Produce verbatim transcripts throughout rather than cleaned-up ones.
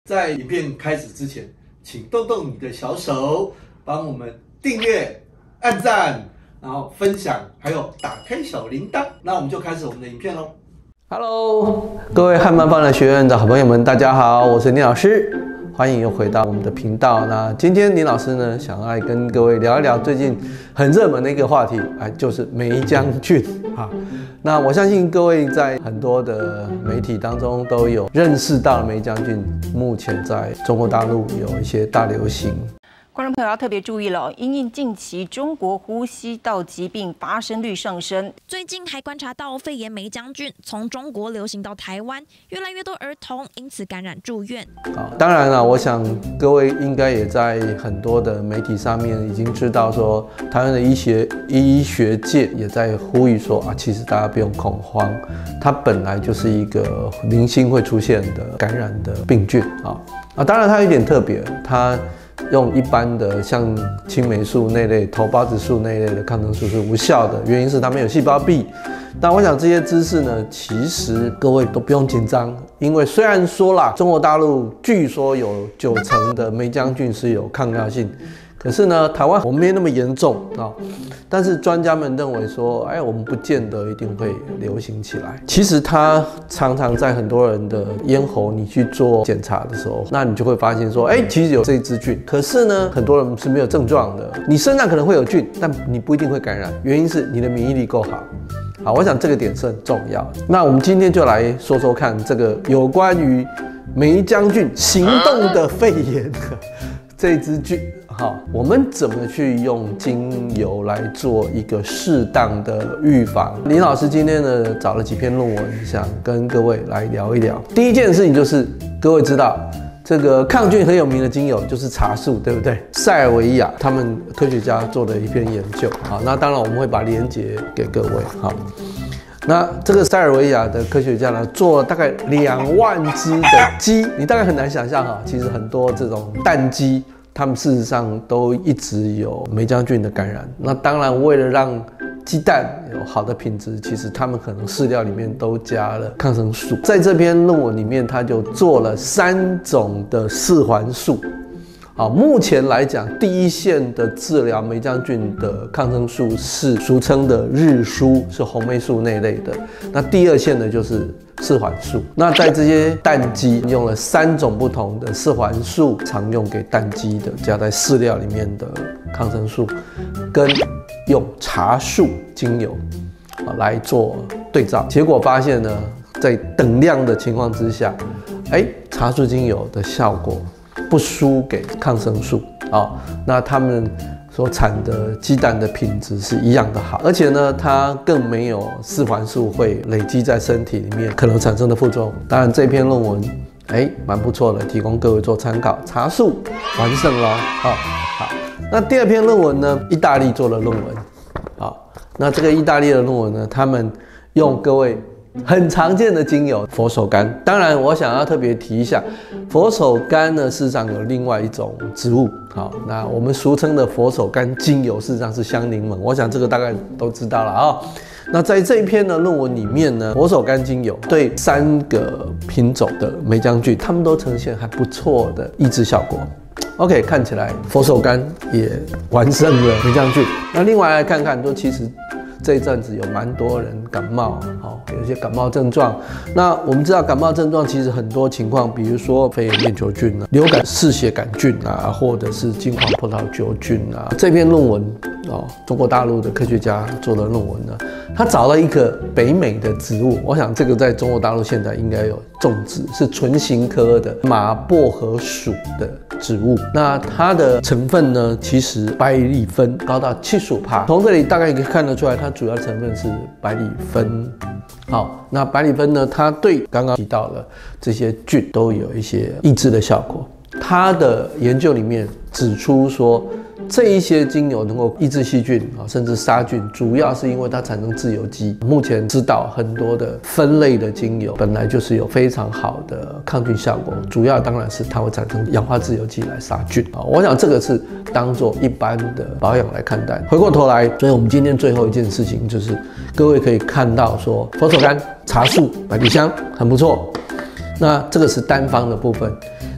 在影片开始之前，请动动你的小手，帮我们订阅、按赞，然后分享，还有打开小铃铛。那我们就开始我们的影片喽。Hello， 各位汉漫方的学院的好朋友们，大家好，我是林老师，欢迎又回到我们的频道。那今天林老师呢，想要来跟各位聊一聊最近很热门的一个话题，哎，就是梅将军啊。那我相信各位在很多的媒体当中都有认识到梅将军目前在中国大陆有一些大流行。 观众朋友要特别注意了，因应近期中国呼吸道疾病发生率上升， 最近还观察到肺炎梅将军从中国流行到台湾，越来越多儿童因此感染住院。 好，当然了，我想各位应该也在很多的媒体上面已经知道说，台湾的医学医学界也在呼吁说啊，其实大家不用恐慌，它本来就是一个零星会出现的感染的病菌啊啊，当然它有点特别，它用一般的像青霉素那类、头孢子素那类的抗生素是无效的，原因是它没有细胞壁。但我想这些知识呢，其实各位都不用紧张，因为虽然说啦，中国大陆据说有九成的梅将军是有抗药性，可是呢，台湾我们没那么严重啊。但是专家们认为说，哎，我们不见得一定会流行起来。其实它常常在很多人的咽喉，你去做检查的时候，那你就会发现说，哎，其实有这一支菌。可是呢，很多人是没有症状的。你身上可能会有菌，但你不一定会感染，原因是你的免疫力够好。好，我想这个点是很重要的。那我们今天就来说说看这个有关于梅将军行动的肺炎的这支菌。好，我们怎么去用精油来做一个适当的预防？林老师今天呢找了几篇论文，想跟各位来聊一聊。第一件事情就是，各位知道这个抗菌很有名的精油就是茶树，对不对？塞尔维亚他们科学家做的一篇研究啊，那当然我们会把连结给各位。好，那这个塞尔维亚的科学家呢，做了大概两万只的鸡，你大概很难想象哈，其实很多这种蛋鸡。他们事实上都一直有梅将军的感染。那当然，为了让鸡蛋有好的品质，其实他们可能饲料里面都加了抗生素。在这篇论文里面，他就做了三种的四环素。好，目前来讲，第一线的治疗梅将军的抗生素是俗称的日舒，是红霉素那类的。那第二线的就是四环素。那在这些蛋鸡用了三种不同的四环素，常用给蛋鸡的加在饲料里面的抗生素，跟用茶树精油来做对照，结果发现呢，在等量的情况之下，哎，茶树精油的效果不输给抗生素啊，那他们所产的鸡蛋的品质是一样的好，而且呢，它更没有四环素会累积在身体里面可能产生的副作用。当然，这篇论文哎蛮不错的，提供各位做参考。茶树完胜咯。好，好。那第二篇论文呢，意大利做了论文。好，那这个意大利的论文呢，他们用各位很常见的精油佛手柑。当然，我想要特别提一下，佛手柑呢，事实上有另外一种植物。好，那我们俗称的佛手柑精油，事实上是香柠檬。我想这个大概都知道了啊、哦。那在这一篇的论文里面呢，佛手柑精油对三个品种的梅将军，它们都呈现还不错的抑制效果。OK， 看起来佛手柑也完胜了梅将军。那另外来看看，说其实这一阵子有蛮多人感冒，好，有一些感冒症状。那我们知道感冒症状其实很多情况，比如说肺炎链球菌啊、流感嗜血杆菌啊，或者是金黄葡萄球菌啊。这篇论文哦，中国大陆的科学家做的论文呢，他找了一个北美的植物，我想这个在中国大陆现在应该有种植，是唇形科的马薄荷属的植物。那它的成分呢，其实百里酚高到 百分之七十五， 从这里大概可以看得出来，它主要成分是百里酚。好，那百里酚呢，它对刚刚提到了这些菌都有一些抑制的效果。它的研究里面指出说，这一些精油能够抑制细菌啊，甚至杀菌，主要是因为它产生自由基。目前知道很多的酚类的精油本来就是有非常好的抗菌效果，主要当然是它会产生氧化自由基来杀菌啊。我想这个是当做一般的保养来看待。回过头来，所以我们今天最后一件事情就是，各位可以看到说，佛手柑、茶树、百里香很不错。那这个是单方的部分。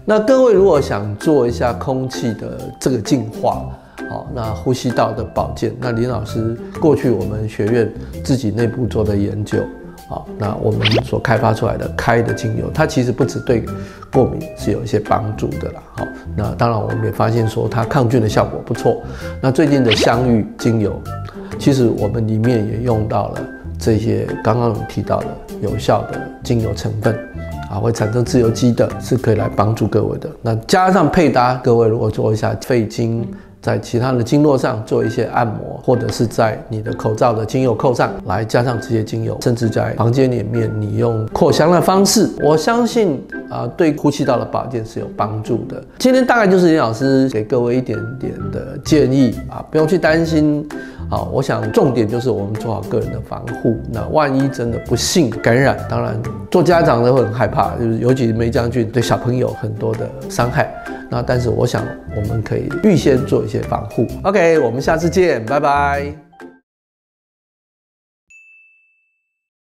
那各位如果想做一下空气的这个净化，好，那呼吸道的保健，那林老师过去我们学院自己内部做的研究，好，那我们所开发出来的开的精油，它其实不只对过敏是有一些帮助的啦。好，那当然我们也发现说它抗菌的效果不错。那最近的香芋精油，其实我们里面也用到了这些刚刚有提到的有效的精油成分。啊，会产生自由基的，是可以来帮助各位的。那加上配搭，各位如果做一下肺经，在其他的经络上做一些按摩，或者是在你的口罩的精油扣上来加上这些精油，甚至在房间里面你用扩香的方式，我相信啊，对呼吸道的保健是有帮助的。今天大概就是林老师给各位一点点的建议啊，不用去担心。好，我想重点就是我们做好个人的防护。那万一真的不幸感染，当然做家长的会很害怕，就是尤其梅将军对小朋友很多的伤害。那但是我想我们可以预先做一些防护。OK， 我们下次见，拜拜。